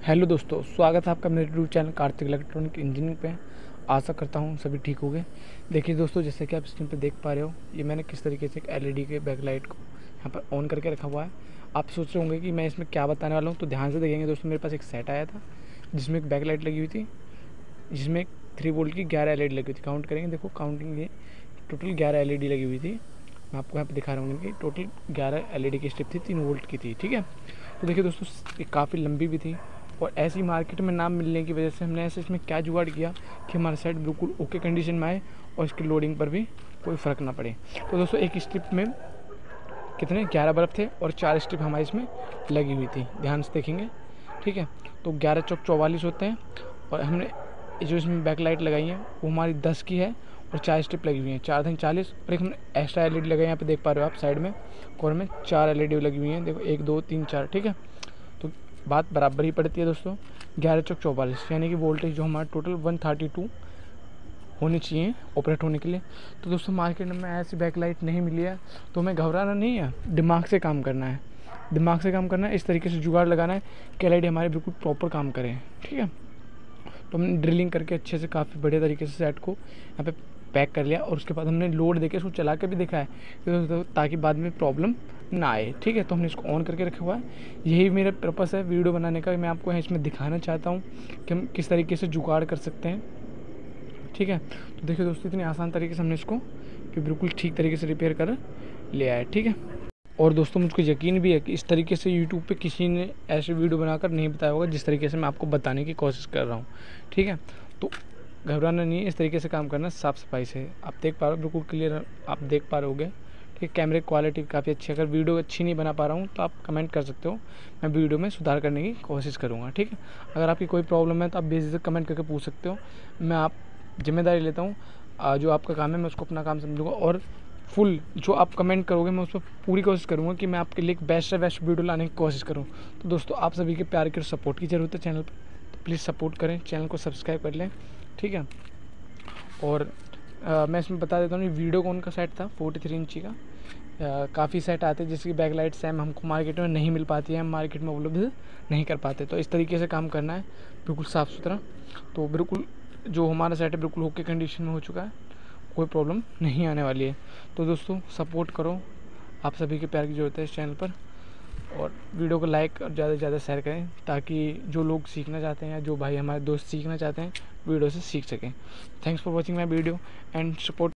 Hello दोस्तों, स्वागत है आपका मेरे YouTube channel Kartik electronic engineering पे। आशा करता हूँ सभी ठीक हो गए। देखिए दोस्तों, जैसे कि आप स्क्रीन पे देख पा रहे हो, ये मैंने किस तरीके से एक एलईडी के बैकलाइट को यहाँ पर ऑन करके रखा हुआ है। आप सोच रहे होंगे कि मैं इसमें क्या बताने वाला हूँ, तो ध्यान से देखेंगे दोस्तों। मेरे पास एक सेट आया था जिसमें एक बैकलाइट लगी हुई थी, जिसमें 3 वोल्ट की 11 एलईडी लगी हुई थी। काउंट करेंगे, देखो काउंटिंग, ये टोटल 11 एलईडी लगी हुई थी। मैं आपको यहाँ पे दिखा रहा हूँ कि टोटल 11 एलईडी की स्ट्रिप थी, 3 वोल्ट की थी। ठीक है, तो देखिए दोस्तों, ये काफ़ी लंबी भी थी और ऐसी मार्केट में नाम मिलने की वजह से हमने ऐसे इसमें क्या जुगाड़ किया कि हमारा सेट बिल्कुल ओके कंडीशन में आए और इसकी लोडिंग पर भी कोई फ़र्क ना पड़े। तो दोस्तों, एक स्ट्रिप में कितने 11 बल्ब थे और 4 स्ट्रिप हमारी इसमें लगी हुई थी। ध्यान से देखेंगे, ठीक है। तो 11 चौक 44 होते हैं और हमने जो इसमें बैक लाइट लगाई है वो हमारी 10 की है और 4 स्ट्रिप लगी हुई हैं। 4 दिन 40 और एक हमने एक्स्ट्रा एलईडी लगाई, यहाँ पे देख पा रहे हो आप साइड में कॉर्नर में 4 एलईडी लगी हुई हैं। देखो 1 2 3 4, ठीक है। तो बात बराबर ही पड़ती है दोस्तों। 11 चौक 44 यानी कि वोल्टेज जो हमारा टोटल 132 होनी चाहिए ऑपरेट होने के लिए। तो दोस्तों, मार्केट में ऐसी बैकलाइट नहीं मिली है, तो हमें घबराना नहीं है, दिमाग से काम करना है। दिमाग से काम करना है, इस तरीके से जुगाड़ लगाना है कि एलईडी हमारे बिल्कुल प्रॉपर काम करें, ठीक है। तो हमने ड्रिलिंग करके अच्छे से काफ़ी बढ़िया तरीके से सेट को यहाँ पे पैक कर लिया और उसके बाद हमने लोड देके उसको चला के भी देखा है ताकि बाद में प्रॉब्लम ना आए, ठीक है। तो हमने इसको ऑन करके रखा हुआ है। यही मेरा पर्पस है वीडियो बनाने का। मैं आपको इसमें दिखाना चाहता हूँ कि हम किस तरीके से जुगाड़ कर सकते हैं, ठीक है। तो देखिए दोस्तों, इतनी आसान तरीके से हमने इसको कि बिल्कुल ठीक तरीके से रिपेयर कर ले आए, ठीक है। और दोस्तों, मुझको यकीन भी है कि इस तरीके से यूट्यूब पे किसी ने ऐसे वीडियो बनाकर नहीं बताया होगा जिस तरीके से मैं आपको बताने की कोशिश कर रहा हूँ, ठीक है। तो घबराना नहीं है, इस तरीके से काम करना, साफ़ सफाई से। आप देख पा रहे हो, बिल्कुल क्लियर आप देख पा रहे होगे, ठीक है। कैमरे क्वालिटी काफ़ी अच्छी है। अगर वीडियो अच्छी नहीं बना पा रहा हूँ तो आप कमेंट कर सकते हो, मैं वीडियो में सुधार करने की कोशिश करूँगा, ठीक है। अगर आपकी कोई प्रॉब्लम है तो आप बेझिझक कमेंट करके पूछ सकते हो। मैं आप जिम्मेदारी लेता हूँ, जो आपका काम है मैं उसको अपना काम समझूंगा और फुल जो आप कमेंट करोगे मैं उस पर पूरी कोशिश करूँगा कि मैं आपके लिए एक बेस्ट से बेस्ट वीडियो लाने की कोशिश करूँ। तो दोस्तों, आप सभी के प्यार के सपोर्ट की ज़रूरत है चैनल पर, तो प्लीज़ सपोर्ट करें, चैनल को सब्सक्राइब कर लें, ठीक है। और मैं इसमें बता देता हूँ, वीडियो कौन का सेट था 43 इंची का। काफ़ी सेट आते हैं जिसकी बैकलाइट सेम हमको मार्केट में नहीं मिल पाती है, हम मार्केट में उपलब्ध नहीं कर पाते। तो इस तरीके से काम करना है, बिल्कुल साफ़ सुथरा। तो बिल्कुल जो हमारा सेट है बिल्कुल ओके कंडीशन में हो चुका है, कोई प्रॉब्लम नहीं आने वाली है। तो दोस्तों, सपोर्ट करो, आप सभी के प्यार की ज़रूरत है इस चैनल पर। और वीडियो को लाइक और ज़्यादा से ज़्यादा शेयर करें ताकि जो लोग सीखना चाहते हैं या जो भाई हमारे दोस्त सीखना चाहते हैं वीडियो से सीख सकें। Thanks for watching my video and support.